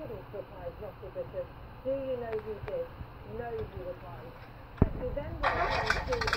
couldn't, replied Lottie Bishop. Do you know who did? No, he replied. As he then returned to